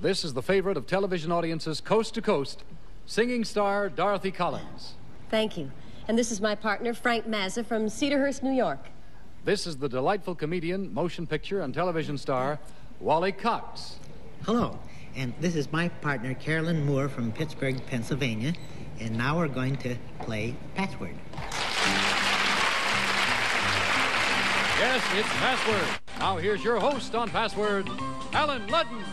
This is the favorite of television audiences coast to coast, singing star Dorothy Collins. Thank you. And this is my partner, Frank Mazza from Cedarhurst, New York. This is the delightful comedian, motion picture, and television star, Wally Cox. Hello, and this is my partner, Carolyn Moore from Pittsburgh, Pennsylvania, and now we're going to play Password. Yes, it's Password. Now here's your host on Password, Allen Ludden.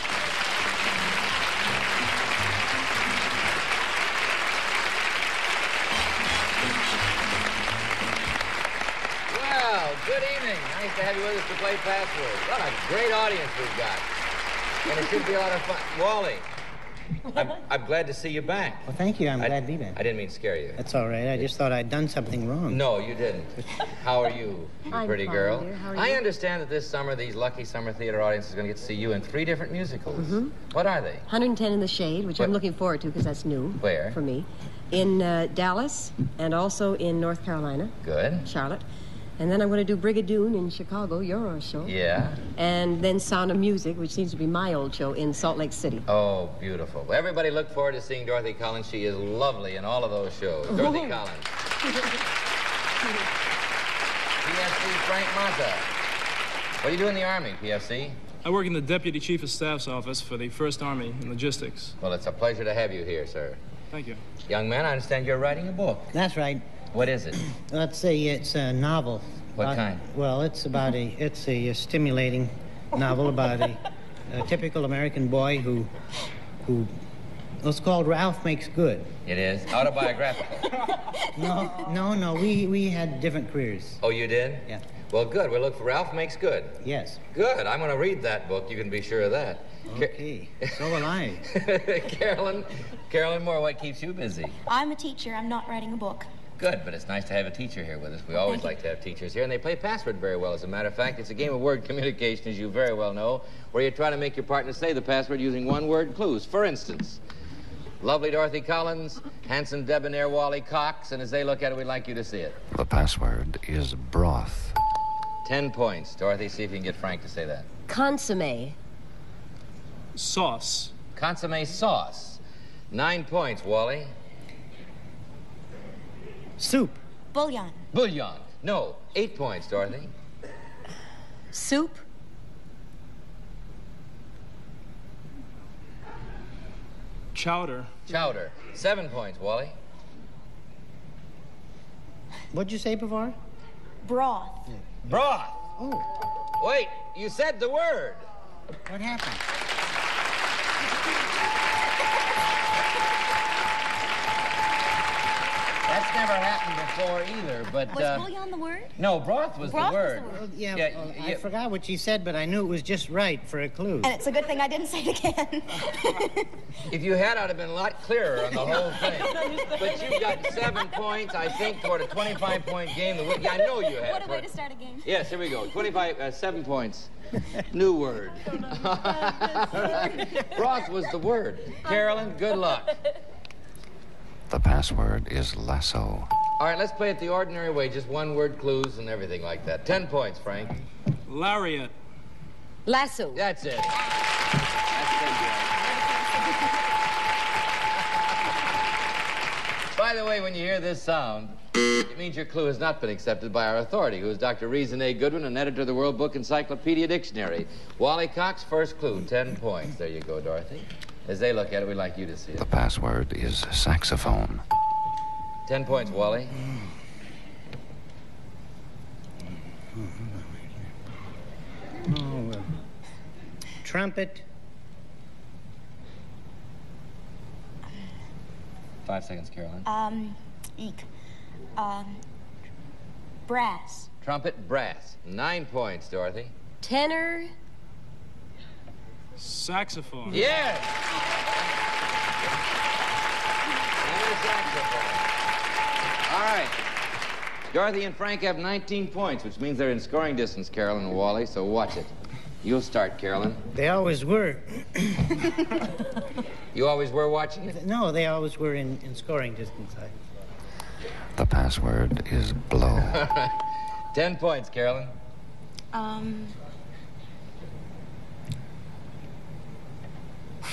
Well, good evening. Nice to have you with us to play Password. What a great audience we've got. And it should be a lot of fun. Wally, I'm glad to see you back. Well, thank you. I'm glad to be back. I didn't mean to scare you. That's all right. I just thought I'd done something wrong. No, you didn't. How are you, I'm pretty fine, girl? dear. How are you? I understand that this summer, these lucky summer theater audiences are going to get to see you in 3 different musicals. What are they? 110 in the Shade, which I'm looking forward to because that's new. Where? For me. In Dallas and also in North Carolina. Good. Charlotte. And then I'm going to do Brigadoon in Chicago, your show. Yeah. And then Sound of Music, which seems to be my old show, in Salt Lake City. Oh, beautiful. Well, everybody look forward to seeing Dorothy Collins. She is lovely in all of those shows. Dorothy Collins. PFC Frank Mazza. What do you do in the Army, PFC? I work in the Deputy Chief of Staff's office for the 1st Army in logistics. Well, it's a pleasure to have you here, sir. Thank you. Young man, I understand you're writing a book. That's right. What is it? Let's say it's a novel. What kind? Well, it's a stimulating novel about a typical American boy who it's called Ralph Makes Good. It is? Autobiographical? No, we had different careers. Oh, you did? Yeah. Well, good. We'll look for Ralph Makes Good. Yes. Good. I'm going to read that book. You can be sure of that. Okay. So will I. Carolyn Moore, what keeps you busy? I'm a teacher. I'm not writing a book. Good, but it's nice to have a teacher here with us. We always like to have teachers here, and they play Password very well. As a matter of fact, it's a game of word communication, as you very well know, where you try to make your partner say the password using one-word clues. For instance, lovely Dorothy Collins, handsome debonair Wally Cox, and as they look at it, we'd like you to see it. The password is broth. 10 points. Dorothy, see if you can get Frank to say that. Consommé. Sauce. Consommé sauce. 9 points, Wally. Soup. Bouillon. Bouillon. No. 8 points, Dorothy. Soup. Chowder. Chowder. 7 points, Wally. What'd you say before? Broth. Broth. Oh, Wait, you said the word. what happened? That's never happened before either, but... Was bouillon the word? No, broth was Broth the was word. the word. I forgot what she said, but I knew it was just right for a clue. And it's a good thing I didn't say it again. If you had, I'd have been a lot clearer on the whole thing. But you got 7 points, I think, toward a 25-point game. Yeah, I know you had. What a way to start a game. Yes, here we go. 7 points. New word. Broth was the word. Carolyn, good luck. The password is lasso. All right, let's play it the ordinary way, just one-word clues and everything like that. 10 points, Frank. Lariat. Lasso. That's it. By the way, when you hear this sound, it means your clue has not been accepted by our authority, who is Dr. Reason A. Goodwin, an editor of the World Book Encyclopedia Dictionary. Wally Cox, first clue, 10 points. There you go, Dorothy. As they look at it, we'd like you to see it. The password is saxophone. 10 points, Wally. Trumpet. 5 seconds, Carolyn. Brass. Trumpet, brass. 9 points, Dorothy. Tenor. Saxophone. Yes! Tenor saxophone. All right. Dorothy and Frank have 19 points, which means they're in scoring distance, Carolyn and Wally, so watch it. You'll start, Carolyn. They always were. You always were watching it? No, they always were in scoring distance. The password is blow. 10 points, Carolyn.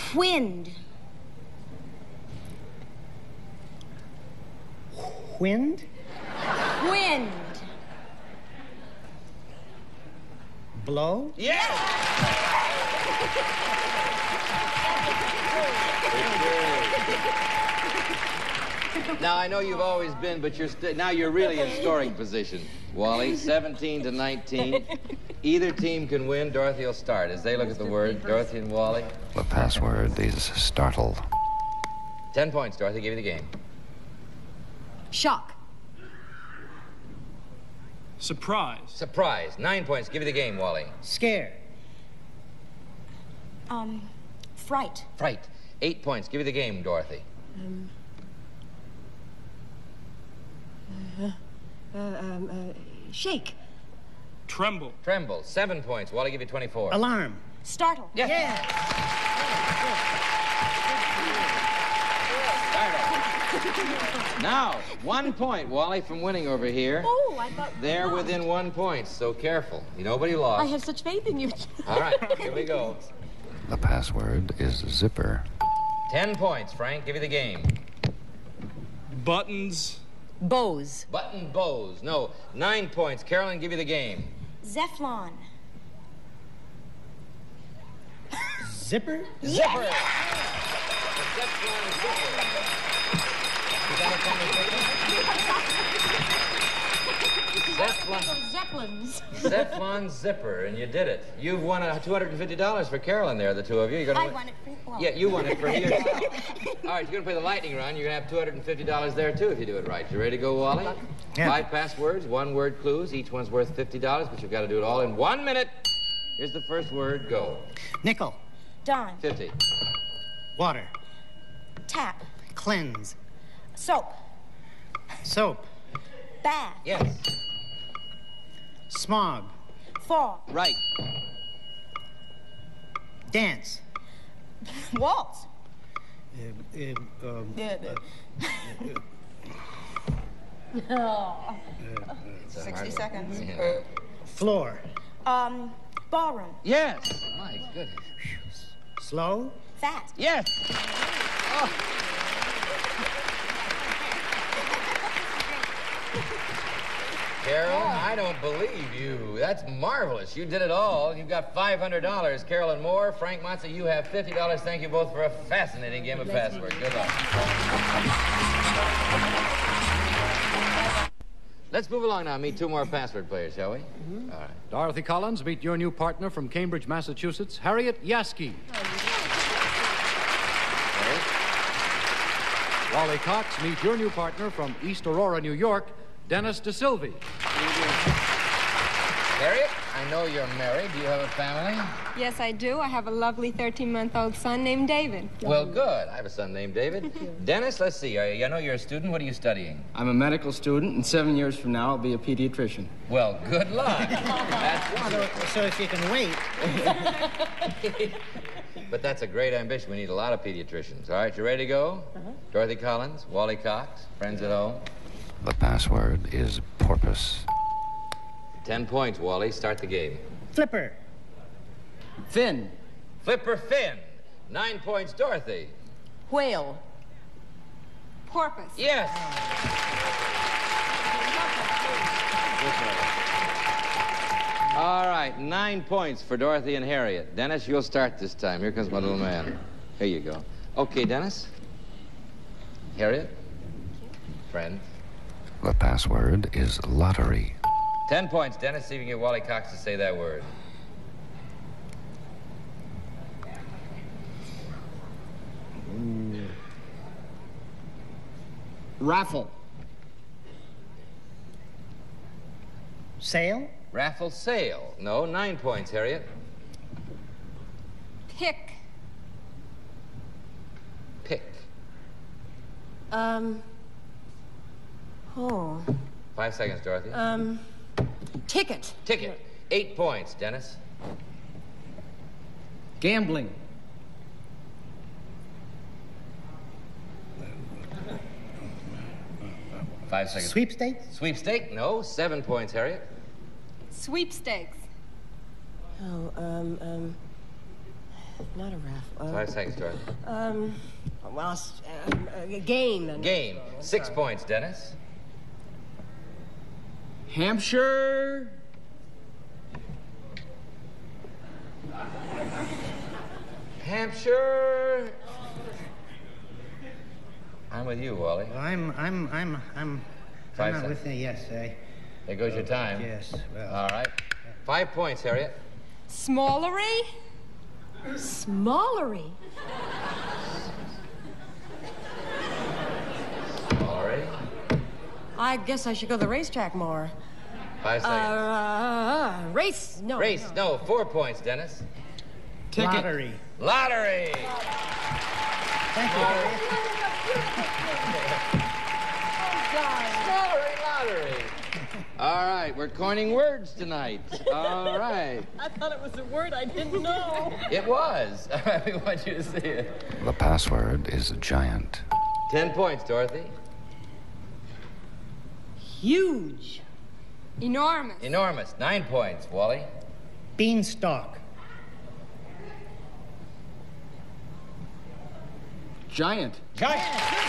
Wind. Wind? Wind. Blow? Yes! Now, I know you've always been, but now you're really in scoring position. Wally, 17 to 19. Either team can win. Dorothy will start as they look at the word. Dorothy and Wally. The password is startle. 10 points, Dorothy. Give you the game. Shock. Surprise. Surprise. 9 points. Give you the game, Wally. Scare. Fright. Fright. 8 points. Give you the game, Dorothy. Shake. Tremble. Tremble. 7 points. Wally, give you 24. Alarm. Startle. Yes. Now, 1 point, Wally, from winning over here. Oh, I thought... They're within 1 point, so careful. Nobody lost. I have such faith in you. All right, here we go. The password is zipper. 10 points, Frank. Give you the game. Buttons. Bows. Button bows. No, 9 points. Carolyn, give you the game. Zephlon. Zipper? Zipper. The Zeppelin zipper. Is that a Zeppelins. Zeppelin zipper, and you did it. You've won $250 for Carolyn there, the two of you. You're gonna I won it for... Well. Yeah, you won it for yourself. All right, you're going to play the lightning round. You're going to have $250 there, too, if you do it right. You ready to go, Wally? Yeah. 5 passwords, 1-word clues. Each one's worth $50, but you've got to do it all in 1 minute. Here's the first word. Go. Nickel. Dime. 50. Water. Tap. Cleanse. Soap. Soap. Bath. Yes. Smog. Fog. Right. Dance. Waltz. 60 seconds. Yeah. Floor. Ballroom. Yes. My goodness. Slow. Fat. Yes. Oh. Carolyn, I don't believe you. That's marvelous. You did it all. You've got $500. Carolyn Moore, Frank Matza, you have $50. Thank you both for a fascinating game of password. Good luck. Let's move along now. Meet 2 more password players, shall we? All right. Dorothy Collins, meet your new partner from Cambridge, Massachusetts, Harriet Yaskey. Wally Cox, meet your new partner from East Aurora, New York, Dennis DeSilve. Harriet, I know you're married. Do you have a family? Yes, I do. I have a lovely 13-month-old son named David. Well, good. I have a son named David. Dennis, let's see. I know you're a student. What are you studying? I'm a medical student, and 7 years from now, I'll be a pediatrician. Well, good luck. That's wonderful. So if you can wait. But that's a great ambition. We need a lot of pediatricians. All right, you ready to go? Dorothy Collins, Wally Cox, friends at home. The password is porpoise. 10 points, Wally. Start the game. Flipper. Finn. Flipper Finn. 9 points, Dorothy. Whale. Porpoise. Yes. All right, 9 points for Dorothy and Harriet. Dennis, you'll start this time. Here comes my little man. Here you go. Okay, Dennis. Harriet. Friend. The password is lottery. 10 points, Dennis. See if you can get Wally Cox to say that word. Raffle. Sail. Raffle sale. No, 9 points, Harriet. Pick. Pick. Oh. 5 seconds, Dorothy. Ticket. Ticket. 8 points, Dennis. Gambling. Five seconds. Sweepstakes. Sweepstake? No. 7 points, Harriet. Sweepstakes. Oh, Not a raffle. 5 seconds, Dorothy. Well, a game. Game. 6 points, Dennis. Hampshire. Hampshire. I'm with you, Wally. Well, I'm 5 not seconds. with you. Yes, There goes your time. yes. Well, All right. 5 points, Harriet. Smallery? Smallery. All right. I guess I should go to the racetrack more. 5 seconds. Race? No. Race. No. 4 points, Dennis. Ticket. lottery. Lottery. Thank you. Lottery. All right. We're coining words tonight. All right. I thought it was a word I didn't know. It was. We want you to see it. The password is giant. 10 points, Dorothy. Huge. Enormous. Enormous. 9 points, Wally. Beanstalk. Giant. Giant.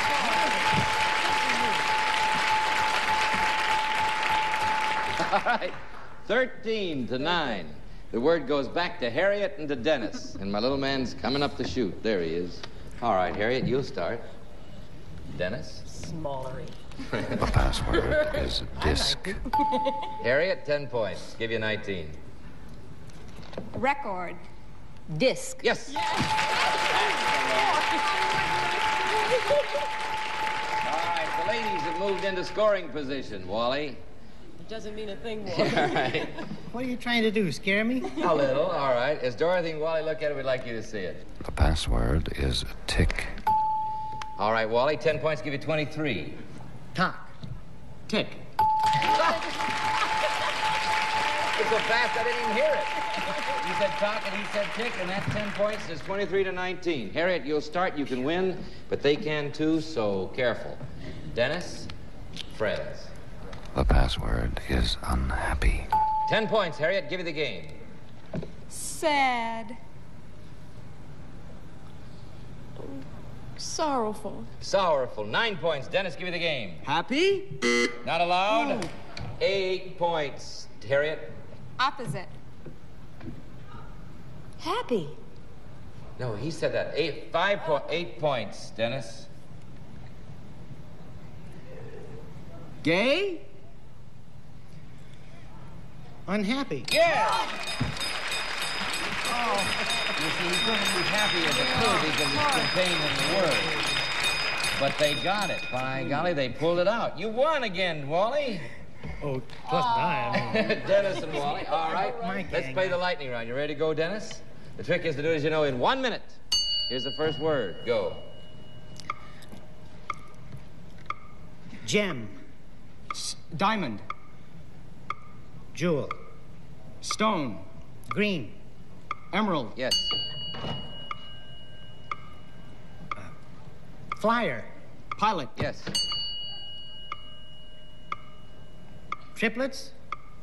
All right. 13-9. The word goes back to Harriet and to Dennis. And my little man's coming up the chute. There he is. All right, Harriet, you'll start. Dennis? Smallery. The password is disc. Harriet, 10 points. Give you 19. Record. Disc. Yes. All right, the ladies have moved into scoring position, Wally. It doesn't mean a thing more. All right. What are you trying to do, scare me? A little, all right. As Dorothy and Wally look at it, we'd like you to see it. The password is tick. All right, Wally, 10 points, give you 23. Talk. Tick. It's so fast I didn't even hear it. You said talk and he said tick, and that's 10 points. It's 23-19. Harriet, you'll start. You can win, but they can too, so careful. Dennis, friends. The password is unhappy. 10 points, Harriet. Give you the game. Sad. Sorrowful. Sorrowful. 9 points. Dennis, give you the game. Happy. Not allowed. 8 points. Harriet. Opposite. Happy. No, he said that. 8 points, Dennis. Gay. Unhappy. Yeah! You see, he couldn't be happy as a clue because it's contained in the word. But they got it. By golly, they pulled it out. You won again, Wally. Oh, it wasn't I. Dennis and Wally. All right. My Let's gang. play the lightning round. You ready to go, Dennis? The trick is to do it, as you know, in 1 minute. Here's the first word. Go. Gem. Diamond. Jewel. Stone. Green. Emerald. Yes. Flyer. Pilot. Yes. Triplets.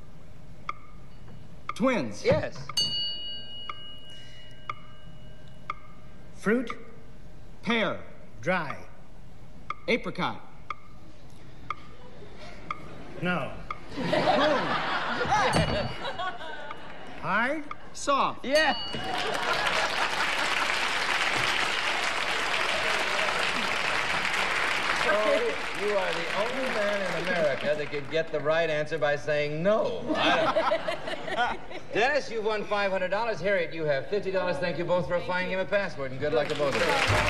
Twins. Yes. Fruit. Pear. Dry. Apricot. No. Hard. Soft. Yeah. So, you are the only man in America that could get the right answer by saying no. Dennis, you've won $500. Harriet, you have $50. Thank you both for a fine game of password, and good luck to both of you.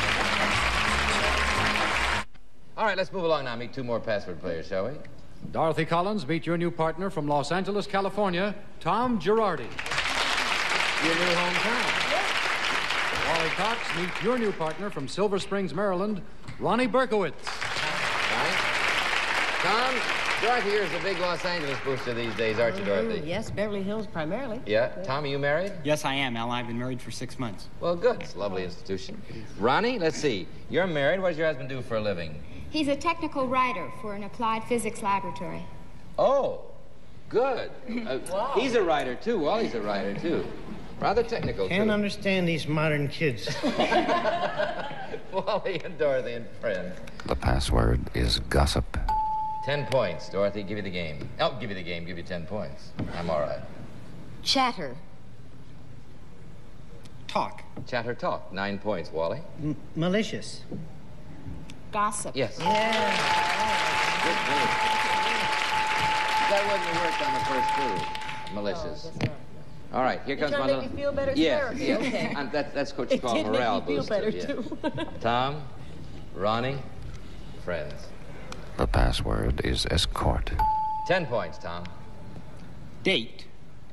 All right, let's move along now. Meet 2 more password players, shall we? Dorothy Collins, meet your new partner from Los Angeles, California, Tom Girardi. Your new hometown. Wally Cox, meet your new partner from Silver Springs, Maryland, Ronnie Berkowitz. Right. Tom, Dorothy here is a big Los Angeles booster these days, aren't you, Dorothy? Yes, Beverly Hills primarily. Yeah. Tom, are you married? Yes, I am, Al. I've been married for 6 months. Well, good. It's a lovely institution. Ronnie, let's see. You're married. What does your husband do for a living? He's a technical writer for an applied physics laboratory. Oh, good. He's a writer, too. Wally's a writer, too. Rather technical, Can't too. understand these modern kids. Wally and Dorothy and friends. The password is gossip. 10 points. Dorothy, give you the game. Oh, give you the game, give you 10 points. I'm all right. Chatter. Talk. Chatter talk. 9 points, Wally. Malicious. Gossip. Yes. Good clue. That wouldn't have worked on the first clue. Malicious. All right, here comes trying my to make me feel better? It's Yes, therapy, yes. okay. And that's what you It call did morale make me feel booster. better, too. Tom, Ronnie, friends. The password is escort. 10 points, Tom. Date.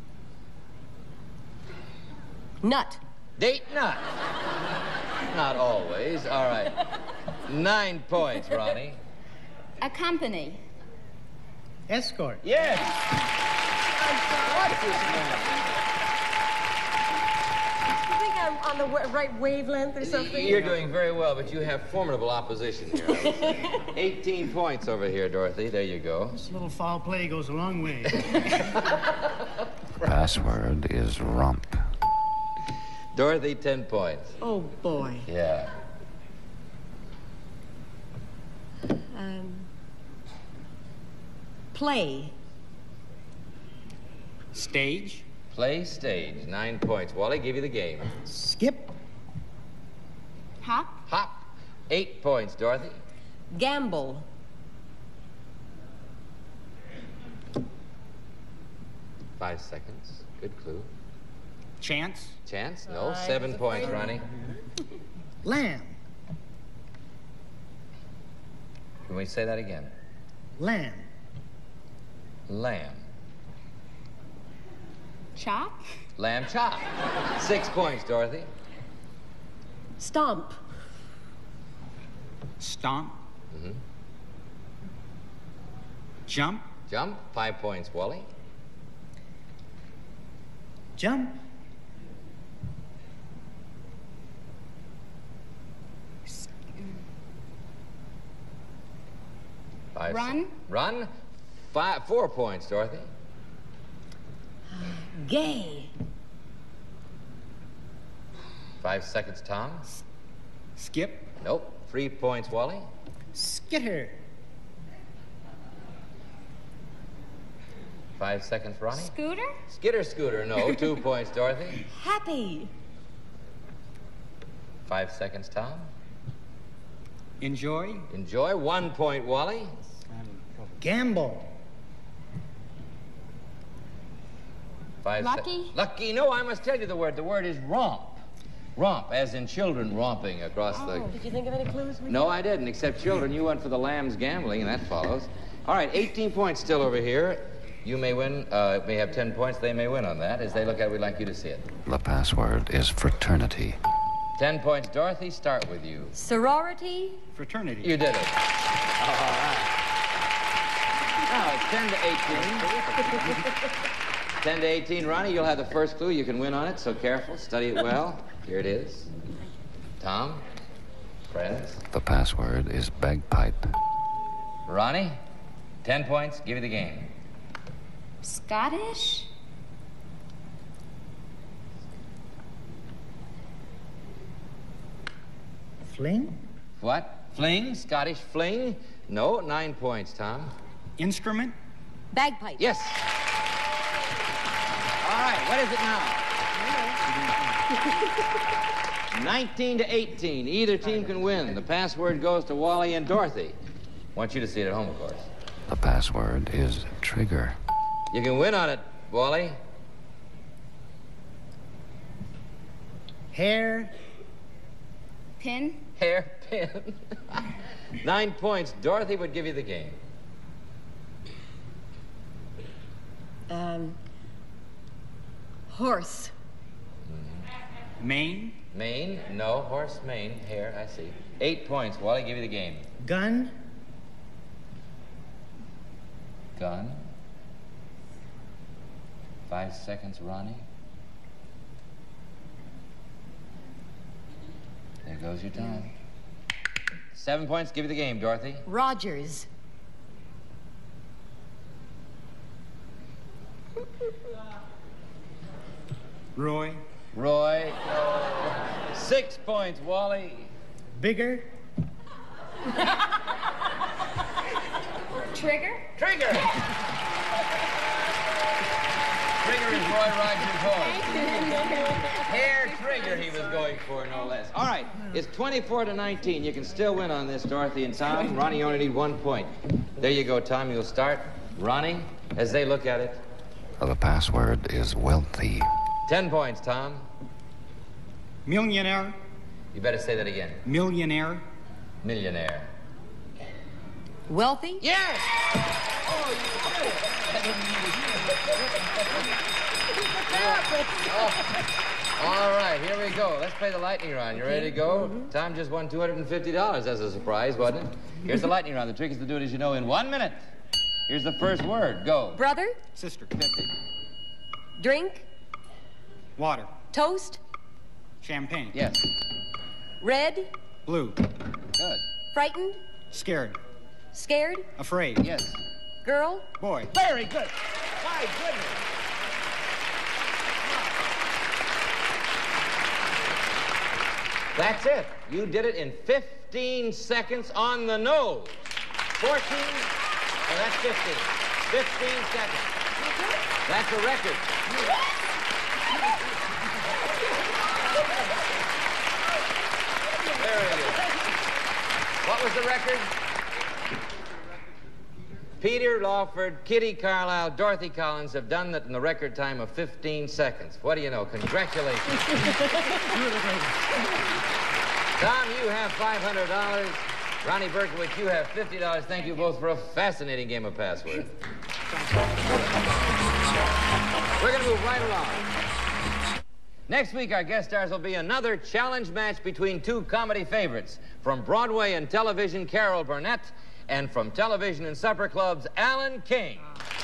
Nut. Date nut. Not always. All right. 9 points, Ronnie. Accompany. Escort. Yes. What's this man? You think I'm on the right wavelength or something? You're doing very well, but you have formidable opposition here. I would say. 18 points over here, Dorothy. There you go. This little foul play goes a long way. Password is romp. Dorothy, 10 points. Oh, boy. Yeah. Play. Stage. Play stage. 9 points. Wally, give you the game. Skip. Hop. Hop. 8 points, Dorothy. Gamble. Five seconds. Good clue. Chance. Chance? No. 7 points, Ronnie. Lamb. Can we say that again? Lamb. Lamb. Chop. Lamb chop. 6 points, Dorothy. Stomp. Stomp. Mm-hmm. Jump. Jump. 5 points, Wally. Jump. Run. Run. 4 points, Dorothy. Gay. 5 seconds, Tom. Skip. Nope. 3 points, Wally. Skitter. 5 seconds, Ronnie. Scooter. Skitter scooter. No. 2 points, Dorothy. Happy. 5 seconds, Tom. Enjoy. Enjoy. 1 point, Wally. Gamble. 5 Lucky? Lucky. No, I must tell you the word. The word is romp. Romp, as in children romping across the... Did you think of any clues? No, I didn't, except children. You went for the lambs gambling, and that follows. All right, 18 points still over here. You may win, may have 10 points. They may win on that. As they look at it, we'd like you to see it. The password is fraternity. 10 points. Dorothy, start with you. Sorority. Fraternity. You did it. All right. Now, it's 10 to 18. 10 to 18. Ronnie, you'll have the first clue. You can win on it, so careful. Study it well. Here it is. Tom, friends. The password is bagpipe. Ronnie, 10 points. Give you the game. Scottish. Fling. What? Fling? Scottish fling? No. 9 points, Tom. Instrument. Bagpipe. Yes. All right, what is it now? 19 to 18. Either team can win. The password goes to Wally and Dorothy. I want you to see it at home, of course. The password is trigger. You can win on it, Wally. Hair. Pin. Hairpin. 9 points. Dorothy would give you the game. Horse. Mane. Mane? No. Horse, mane, hair, I see. 8 points. Wally, give you the game. Gun. Gun. 5 seconds, Ronnie. There goes your time. 7 points. Give you the game, Dorothy. Rogers. Roy. Roy. 6 points, Wally. Bigger. Trigger? Trigger! Trigger is Roy Rogers' horse. Hair trigger he was going for, no less. All right, it's 24-19. You can still win on this, Dorothy and Tom. Ronnie, you only need 1 point. There you go, Tom. You'll start. Ronnie, as they look at it. The password is wealthy. 10 points, Tom. Millionaire. You better say that again. Millionaire. Millionaire. Wealthy? Yes! Oh, you did it! All right, here we go. Let's play the lightning round. You ready to go? Tom just won $250 as a surprise, wasn't it? Here's the lightning round. The trick is to do it, as you know, in 1 minute. Here's the first word. Go. Brother? Sister. 50. Drink? Water. Toast? Champagne. Yes. Red? Blue. Good. Frightened? Scared. Scared? Afraid. Yes. Girl? Boy. Very good. My goodness. That's it. You did it in 15 seconds on the nose. 14. Oh, that's 15. 15 seconds. That's a record. There it is. What was the record? Peter Lawford, Kitty Carlisle, Dorothy Collins have done that in the record time of 15 seconds. What do you know? Congratulations. Tom, you have $500. Ronnie Berkowitz, you have $50. Thank you both for a fascinating game of password. We're going to move right along. Next week, our guest stars will be another challenge match between two comedy favorites. From Broadway and television, Carol Burnett, and from television and supper clubs, Alan King.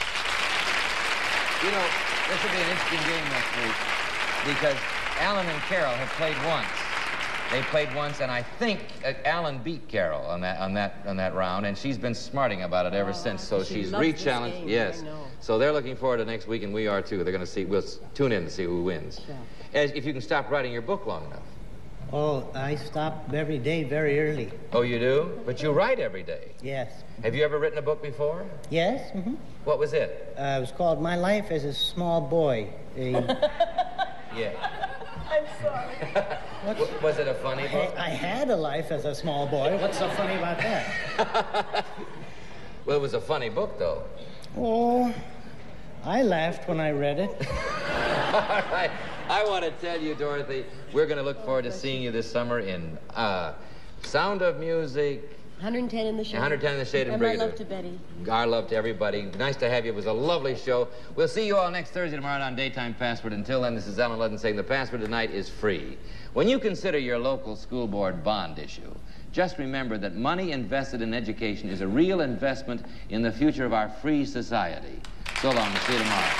You know, this will be an interesting game next week because Alan and Carol have played once. They played once, and I think Alan beat Carol on that round, and she's been smarting about it ever since. So she's re-challenged. Yes. So they're looking forward to next week, and we are too. They're going to see. We'll tune in to see who wins. Sure. If you can stop writing your book long enough. Oh, I stop every day very early. Oh, you do? But you write every day. Yes. Have you ever written a book before? Yes. Mm-hmm. What was it? It was called My Life as a Small Boy. Yeah. I'm sorry. Was it a funny book? I had a life as a small boy. What's so funny about that? Well, it was a funny book, though. Oh, I laughed when I read it. All right. I want to tell you, Dorothy, we're going to look forward to seeing you this summer in Sound of Music. 110 in the Shade. 110 in the Shade. And my love to Betty. Our love to everybody. Nice to have you. It was a lovely show. We'll see you all next Thursday tomorrow on Daytime Password. Until then, this is Allen Ludden saying the password tonight is free. When you consider your local school board bond issue, just remember that money invested in education is a real investment in the future of our free society. So long. We'll see you tomorrow.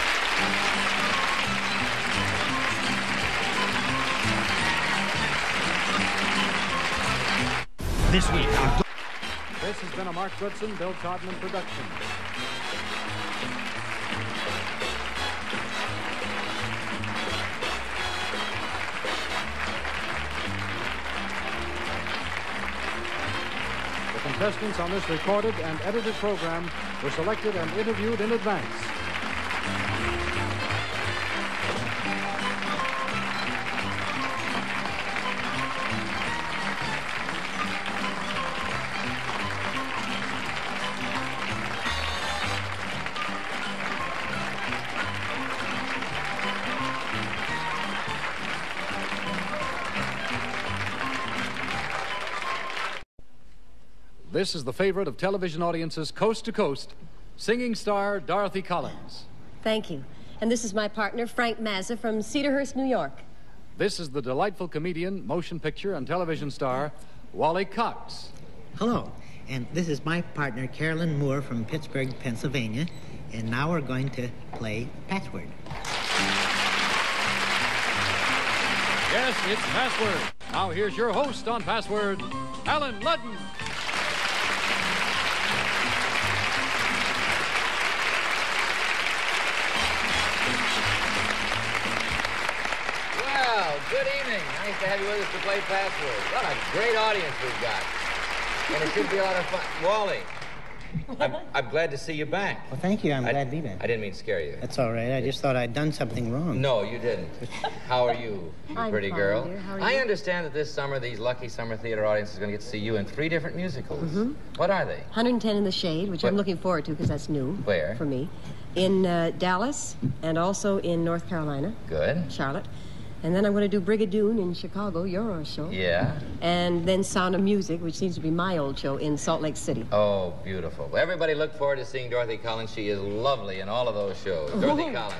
This week on... This has been a Mark Goodson, Bill Todman production. The contestants on this recorded and edited program were selected and interviewed in advance. This is the favorite of television audiences coast to coast, singing star Dorothy Collins. Thank you. And this is my partner, Frank Mazza from Cedarhurst, New York. This is the delightful comedian, motion picture, and television star, Wally Cox. Hello. And this is my partner, Carolyn Moore from Pittsburgh, Pennsylvania. And now we're going to play Password. Yes, it's Password. Now here's your host on Password, Allen Ludden. Good evening. Nice to have you with us to play Password. What a great audience we've got. And it should be a lot of fun. Wally, I'm glad to see you back. Well, thank you. I'm glad to be back. I didn't mean to scare you. That's all right. I just thought I'd done something wrong. No, you didn't. How are you, I'm pretty fine, girl? dear. How are I you? understand that this summer, these lucky summer theater audiences are going to get to see you in 3 different musicals. Mm-hmm. What are they? 110 in the Shade, which I'm looking forward to because that's new. Where? For me. In Dallas and also in North Carolina. Good. Charlotte. And then I'm going to do Brigadoon in Chicago, your show. Yeah. And then Sound of Music, which seems to be my old show, in Salt Lake City. Oh, beautiful. Well, everybody look forward to seeing Dorothy Cullen. She is lovely in all of those shows. Dorothy Cullen.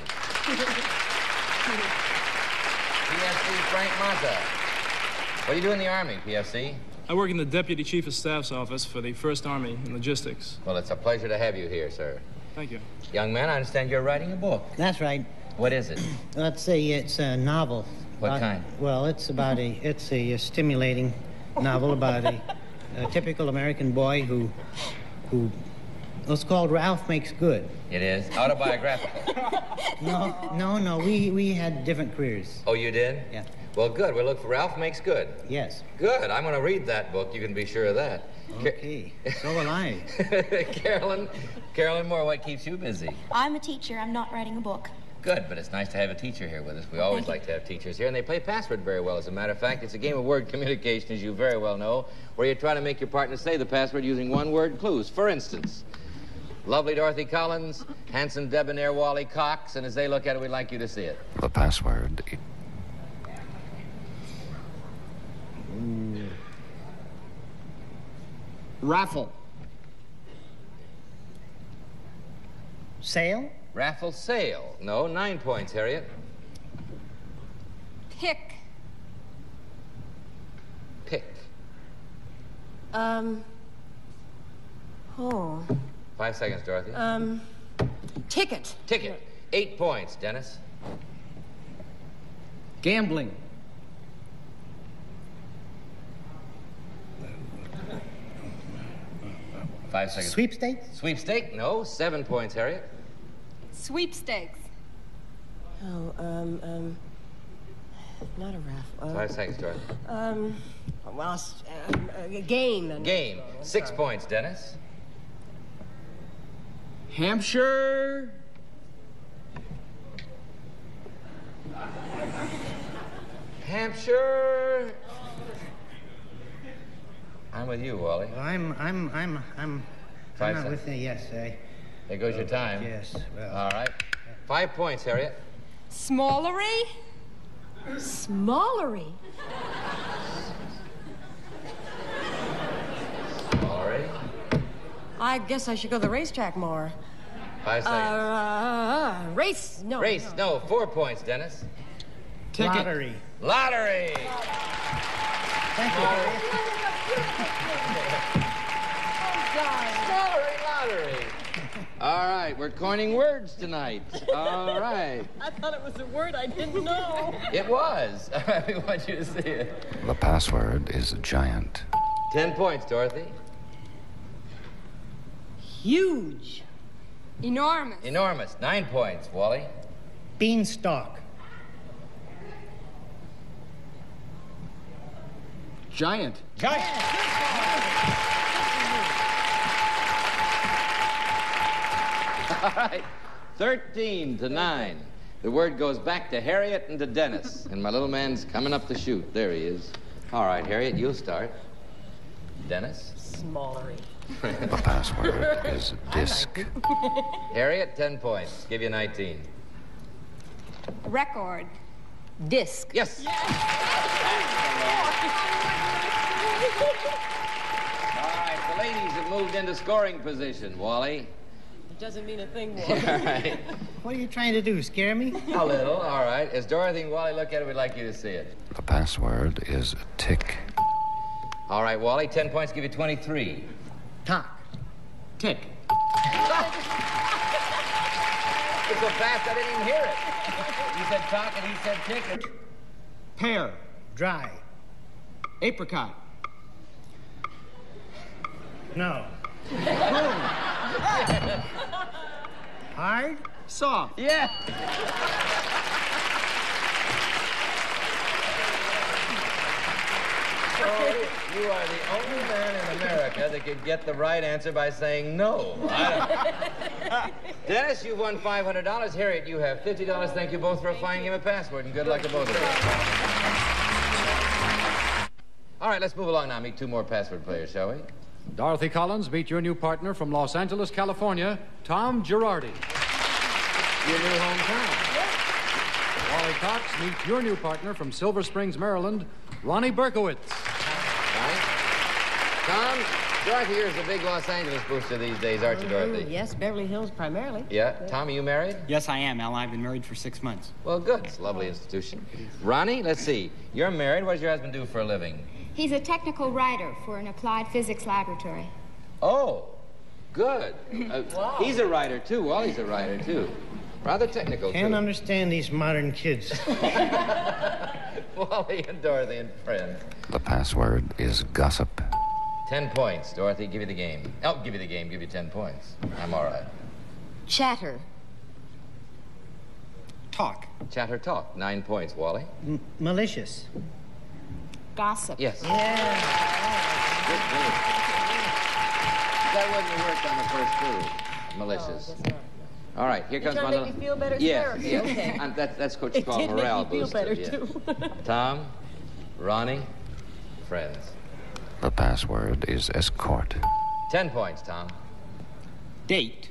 PFC Frank Mata. What do you do in the Army, PFC? I work in the Deputy Chief of Staff's office for the 1st Army in logistics. Well, it's a pleasure to have you here, sir. Thank you. Young man, I understand you're writing a book. That's right. What is it? Let's say it's a novel. What kind? Well, it's a stimulating novel about a typical American boy who it's called Ralph Makes Good. It is autobiographical. No. We had different careers. Oh, you did? Yeah. Well, good. We'll look for Ralph Makes Good. Yes. Good. I'm going to read that book. You can be sure of that. Okay. So will I. Carolyn Moore, what keeps you busy? I'm a teacher. I'm not writing a book. Good, but it's nice to have a teacher here with us. We always like to have teachers here, and they play Password very well, as a matter of fact. It's a game of word communication, as you very well know, where you try to make your partner say the password using one-word clues. For instance, lovely Dorothy Collins, handsome debonair Wally Cox, and as they look at it, we'd like you to see it. The password. Raffle. Sale? Raffle sale. No, 9 points, Harriet. Pick. Pick. Oh. 5 seconds, Dorothy. Ticket. Ticket. 8 points, Dennis. Gambling. Five seconds. Sweepstakes? Sweepstake? No, 7 points, Harriet. Sweepstakes. Oh, not a raffle. 5 seconds, Dorothy. A game. Then. Game. 6 points, Dennis. Hampshire. Hampshire. I'm with you, Wally. Well, I'm 5 not seconds. with you. Yes, There goes your time. yes. Well, All right. 5 points, Harriet. Smallery. Smallery. All right. I guess I should go to the racetrack more. 5 seconds. Race. No. Race. No, 4 points, Dennis. Ticket. lottery. Lottery. Thank you. Lottery. All right, we're coining words tonight. All right. I thought it was a word I didn't know. It was. All right, we want you to see it. The password is giant. 10 points, Dorothy. Huge. Enormous. Enormous. 9 points, Wally. Beanstalk. Giant. Giant. All right. 13 to 9. The word goes back to Harriet and to Dennis. And my little man's coming up the chute. There he is. All right, Harriet, you'll start. Dennis? Smallery. The password is disc. Harriet, 10 points. Give you 19. Record. Disc. Yes. All right, the ladies have moved into scoring position, Wally. It doesn't mean a thing, All right. What are you trying to do, scare me? A little, all right. As Dorothy and Wally look at it, we'd like you to see it. The password is tick. All right, Wally, 10 points, give you 23. Talk. Tick. It's so fast I didn't even hear it. You said talk and he said tick. Pear. Dry. Apricot. No. Hard? Soft. Yeah. Wally, you are the only man in America that could get the right answer by saying no. Dennis, you've won $500. Harriet, you have $50. Thank you both for a fine game of password, and good luck to both of you. All right, let's move along now. Meet two more password players, shall we? Dorothy Collins, meet your new partner from Los Angeles, California, Tom Girardi. Your new hometown. Wally Cox, meet your new partner from Silver Springs, Maryland, Ronnie Berkowitz. Right. Tom, Dorothy, you're the big Los Angeles booster these days, aren't you, Dorothy? Yes, Beverly Hills primarily. Yeah. Tom, are you married? Yes, I am, Al. I've been married for 6 months. Well, good. It's a lovely institution. Ronnie, let's see. You're married. What does your husband do for a living? He's a technical writer for an applied physics laboratory. Oh, good. Wow. He's a writer, too. Wally's a writer, too. Rather technical, Can't too. understand these modern kids. Wally and Dorothy and friends. The password is gossip. 10 points. Dorothy, give you the game. Oh, give you the game. Give you 10 points. I'm all right. Chatter. Talk. Chatter talk. 9 points. Wally? Malicious. Gossip. Yes. Yeah. Good clue. That wouldn't have worked on the first clue. Malicious. No, that's not. All right, here comes my little... Make me feel better, Yes, Sarah. yes. Okay. That's what you call It did morale make me feel booster. better, yes. too. Tom, Ronnie, friends. The password is escort. 10 points, Tom. Date.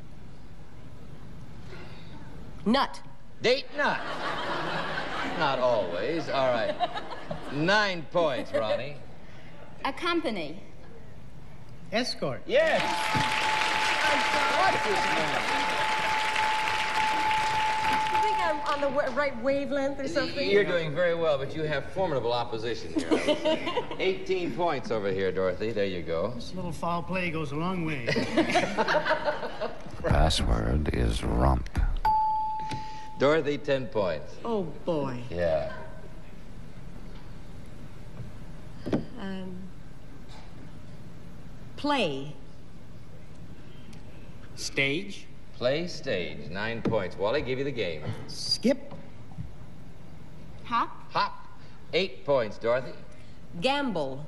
Nut. Date nut. Not always. All right. 9 points, Ronnie. Accompany. Escort. Yes. What's this man? You think I'm on the right wavelength or something? You're doing very well, but you have formidable opposition here. I would say. 18 points over here, Dorothy. There you go. This little foul play goes a long way. Password is romp. Dorothy, 10 points. Oh, boy. Yeah. Play. Stage. Play stage. 9 points. Wally, give you the game. Skip. Hop. Hop. 8 points, Dorothy. Gamble.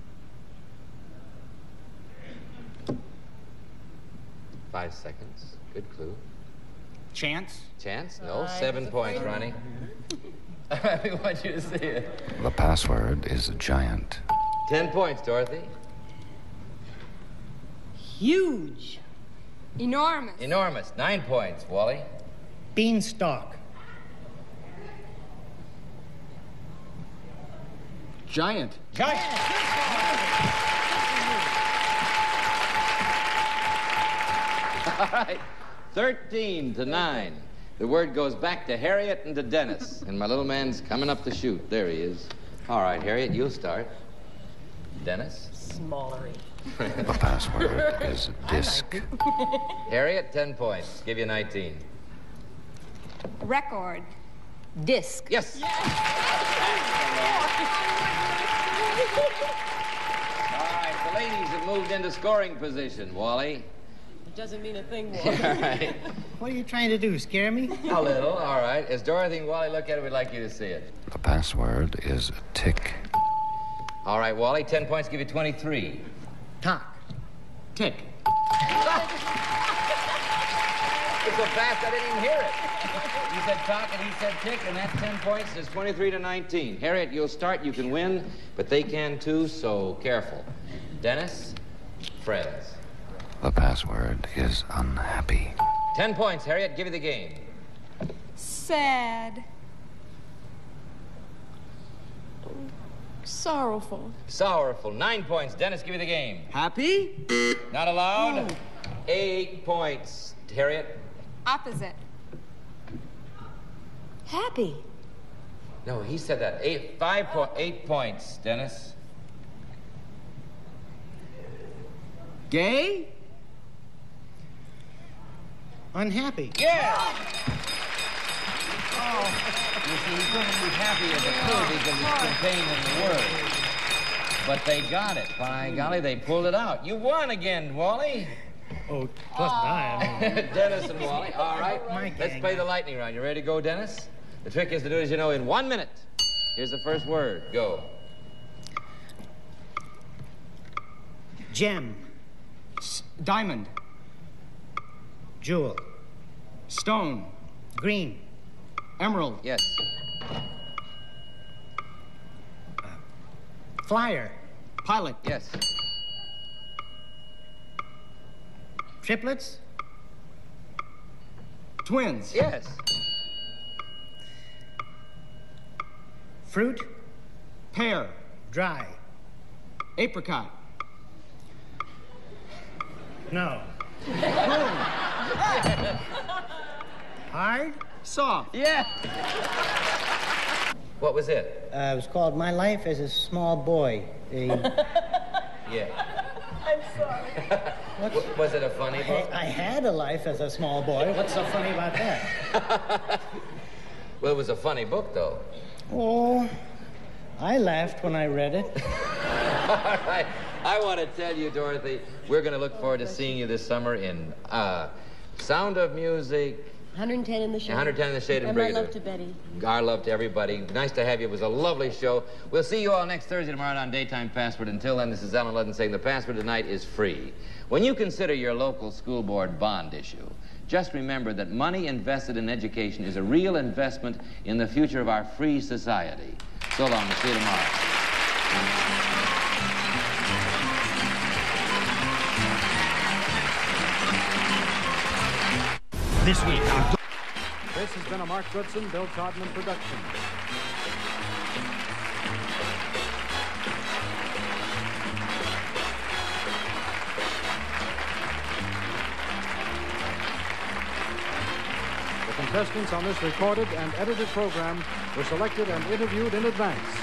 Five seconds. Good clue. Chance. Chance? No. 7 points, Ronnie. I want you to see it. The password is giant. 10 points, Dorothy. Huge. Enormous. Enormous. 9 points, Wally. Beanstalk. Giant. Giant. All right. 13 to 9. The word goes back to Harriet and to Dennis. And my little man's coming up the chute. There he is. All right, Harriet, you'll start. Dennis? Smallery. The password is disc. Harriet, 10 points. Give you 19. Record. Disc. Yes. All right, the ladies have moved into scoring position. Wally? It doesn't mean a thing, All boy. right. What are you trying to do, scare me? A little. All right. As Dorothy and Wally look at it, we'd like you to see it. The password is tick. All right, Wally, 10 points, give you 23. Talk. Tick. It's so fast I didn't even hear it. You said talk and he said tick, and that's 10 points. It's 23 to 19. Harriet, you'll start. You can win, but they can too, so careful. Dennis, friends. The password is unhappy. 10 points, Harriet. Give you the game. Sad. Sorrowful. Sorrowful. 9 points. Dennis, give you the game. Happy. Not allowed. 8 points. Harriet. Opposite. Happy. No, he said that. 8 points, Dennis. Gay. Unhappy. Yeah! Oh. You see, he couldn't be happy as a clue because it's contained in the word. But they got it. By golly, they pulled it out. You won again, Wally. Oh, plus nine. Dennis and Wally. All right. My Let's gang. play the lightning round. You ready to go, Dennis? The trick is to do it, as you know, in 1 minute. Here's the first word. Go. Gem. Diamond. Jewel. Stone. Green. Emerald. Yes. Flyer. Pilot. Yes. Triplets. Twins. Yes. Fruit. Pear. Dry. Apricot. No. Hard. Soft. Yeah. What was it? It was called My Life as a Small Boy. Yeah. I'm sorry. Was it a funny book? I had a life as a small boy. What's so funny about that? Well, it was a funny book, though. Oh, I laughed when I read it. All right. I want to tell you, Dorothy, we're going to look forward to seeing you this summer in Sound of Music. 110 in the Shade. 110 in the Shade. And my love to Betty. Our love to everybody. Nice to have you. It was a lovely show. We'll see you all next Thursday tomorrow night on Daytime Password. Until then, this is Allen Ludden saying the password tonight is free. When you consider your local school board bond issue, just remember that money invested in education is a real investment in the future of our free society. So long. We'll see you tomorrow. This week on... This has been a Mark Goodson, Bill Todman production. The contestants on this recorded and edited program were selected and interviewed in advance.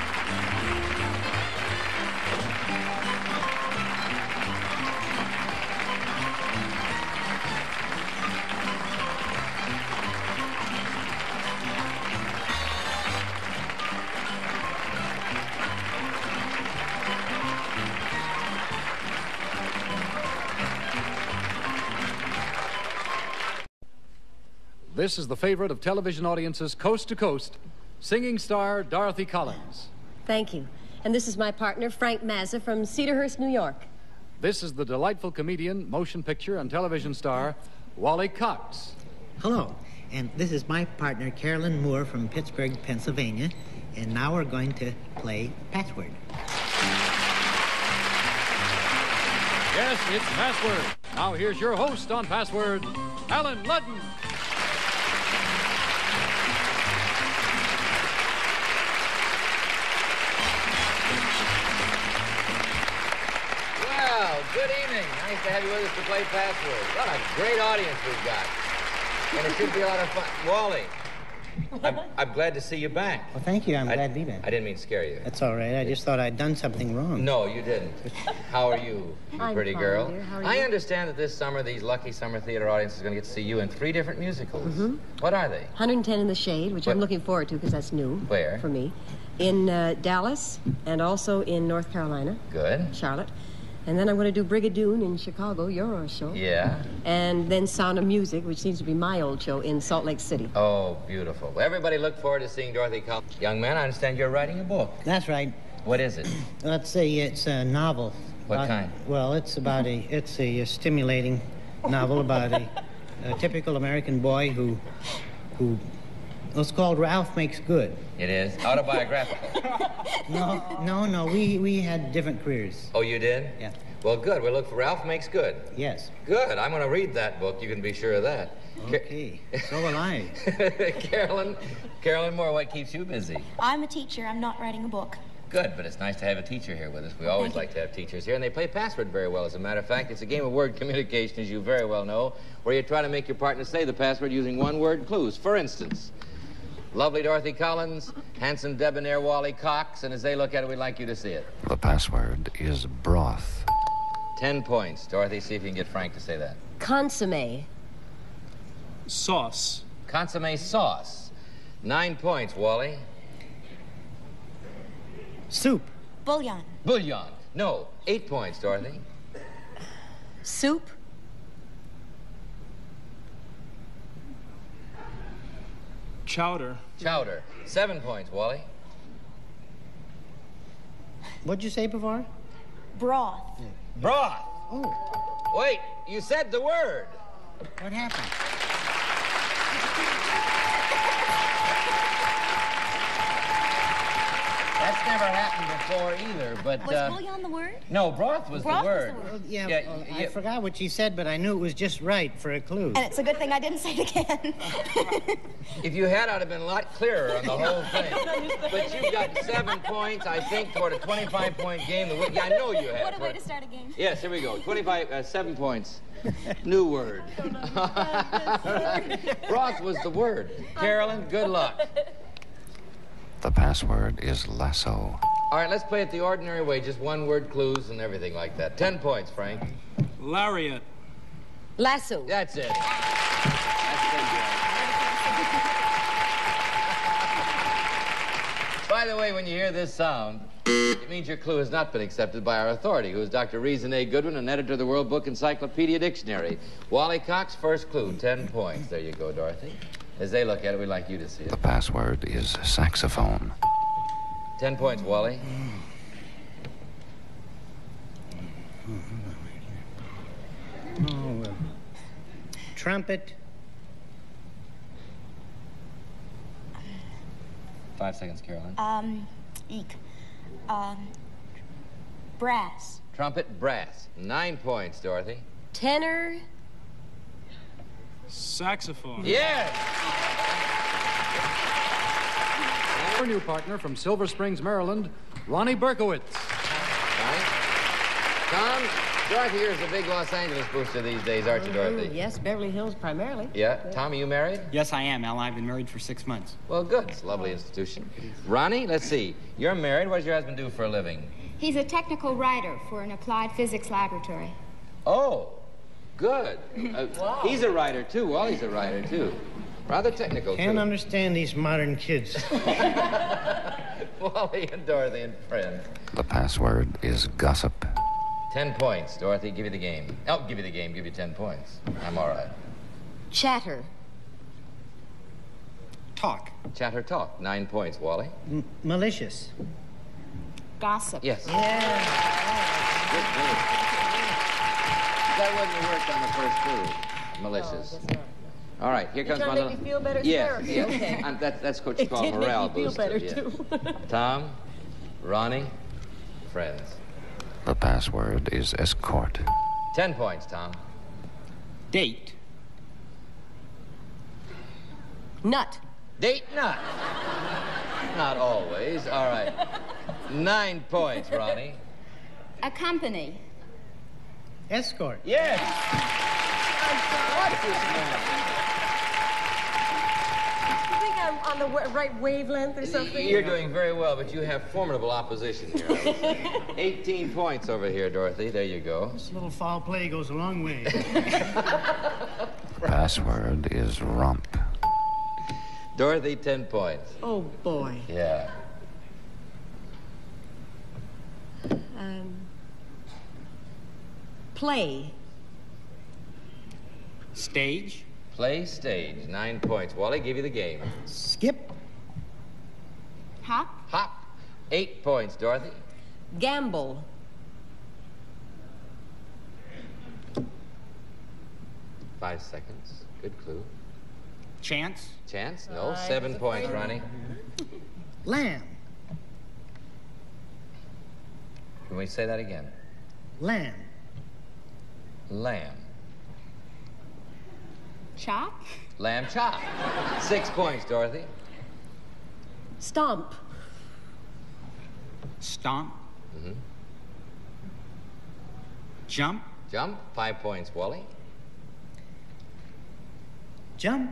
This is the favorite of television audiences coast to coast, singing star Dorothy Collins. Thank you. And this is my partner, Frank Mazza from Cedarhurst, New York. This is the delightful comedian, motion picture, and television star, Wally Cox. Hello, and this is my partner, Carolyn Moore from Pittsburgh, Pennsylvania, and now we're going to play Password. Yes, it's Password. Now here's your host on Password, Allen Ludden. Well, good evening. Nice to have you with us to play Password. What a great audience we've got. And it should be a lot of fun. Wally, I'm glad to see you back. Well, thank you. I'm glad to be back. I didn't mean to scare you. That's all right. I just thought I'd done something wrong. No, you didn't. How are you, I'm pretty fine, girl? dear. How are you? I understand that this summer, these lucky summer theater audiences are going to get to see you in 3 different musicals. What are they? 110 in the Shade, which I'm looking forward to because that's new. Where? For me. In Dallas and also in North Carolina. Good. Charlotte. And then I'm going to do Brigadoon in Chicago, your show. Yeah. And then Sound of Music, which seems to be my old show, in Salt Lake City. Oh, beautiful. Well, everybody look forward to seeing Dorothy Collins. Young man, I understand you're writing a book. That's right. What is it? Let's say it's a novel. What kind? Well, it's a stimulating novel about a typical American boy who it's called Ralph Makes Good. It is? Autobiographical? No. We had different careers. Oh, you did? Yeah. Well, good. We'll look for Ralph Makes Good. Yes. Good. I'm going to read that book. You can be sure of that. Okay. So will I. Carolyn Moore, what keeps you busy? I'm a teacher. I'm not writing a book. Good, but it's nice to have a teacher here with us. We always like to have teachers here, and they play Password very well, as a matter of fact. It's a game of word communication, as you very well know, where you try to make your partner say the password using one-word clues. For instance, lovely Dorothy Collins, handsome debonair Wally Cox, and as they look at it, we'd like you to see it. The password is broth. 10 points. Dorothy, see if you can get Frank to say that. Consommé. Sauce. Consommé sauce. 9 points, Wally. Soup. Bouillon. Bouillon. No. 8 points, Dorothy. Soup. Chowder. Chowder. 7 points, Wally. What'd you say before? Broth. Broth. Oh, Wait, you said the word. what happened? That's never happened before either, but... Was bouillon the word? No, broth was Broth the was word. the word. I forgot what she said, but I knew it was just right for a clue. And it's a good thing I didn't say it again. If you had, I'd have been a lot clearer on the whole thing. But you got 7 points, I think, toward a 25-point game. Yeah, I know you had. What a way to start a game. Yes, here we go. 7 points. New word. Broth was the word. Carolyn, good luck. The password is lasso. All right, let's play it the ordinary way. Just one-word clues and everything like that. 10 points, Frank. Lariat. Lasso. That's it. That's 10 points. By the way, when you hear this sound, it means your clue has not been accepted by our authority, who is Dr. Reason A. Goodwin, an editor of the World Book Encyclopedia Dictionary. Wally Cox, first clue, 10 points. There you go, Dorothy. As they look at it, we'd like you to see it. The password is saxophone. 10 points, Wally. Oh, trumpet. 5 seconds, Caroline. Brass. Trumpet, brass. 9 points, Dorothy. Tenor. Saxophone. Yes! Our new partner from Silver Springs, Maryland, Ronnie Berkowitz. Right. Tom, Dorothy, you're the big Los Angeles booster these days, aren't you, Dorothy? Yes, Beverly Hills primarily. Yeah. Tom, are you married? Yes, I am, Al. I've been married for 6 months. Well, good. It's a lovely institution. Ronnie, let's see. You're married. What does your husband do for a living? He's a technical writer for an applied physics laboratory. Oh, good. He's a writer, too. Wally's a writer, too. Rather technical, Can't too. understand these modern kids. Wally and Dorothy and friends. The password is gossip. 10 points. Dorothy, give you the game. Oh, give you the game. Give you 10 points. I'm all right. Chatter. Talk. Chatter talk. 9 points, Wally. Malicious. Gossip. Yes. Good clue. That wouldn't have worked on the first clue. Malicious. Oh, all right, here comes my trying to little... make me feel better, yes, Sarah? yes. Okay. That's what you It call did make morale me feel booster. better, yes. too. Tom, Ronnie, friends. The password is escort. 10 points, Tom. Date. Nut. Date nut. Not always. All right. 9 points, Ronnie. Accompany. Escort. Yes. What's this man? You think I'm on the right wavelength or something? You're doing very well, but you have formidable opposition here. I would say. 18 points over here, Dorothy. There you go. This little foul play goes a long way. Password is romp. Dorothy, 10 points. Oh, boy. Yeah. Play. Stage. Play stage. 9 points. Wally, give you the game. Skip. Hop. Hop. 8 points, Dorothy. Gamble. Five seconds. Good clue. Chance. Chance? No. 7 points, Ronnie. Lamb. Can we say that again? Lamb. Lamb. Chop. Lamb chop. 6 points, Dorothy. Stomp. Stomp. Mm-hmm. Jump. Jump. 5 points, Wally. Jump.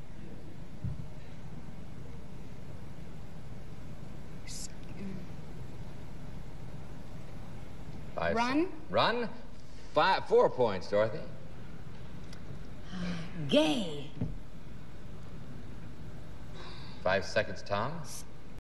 Run. Run. 4 points, Dorothy. Gay. 5 seconds, Tom.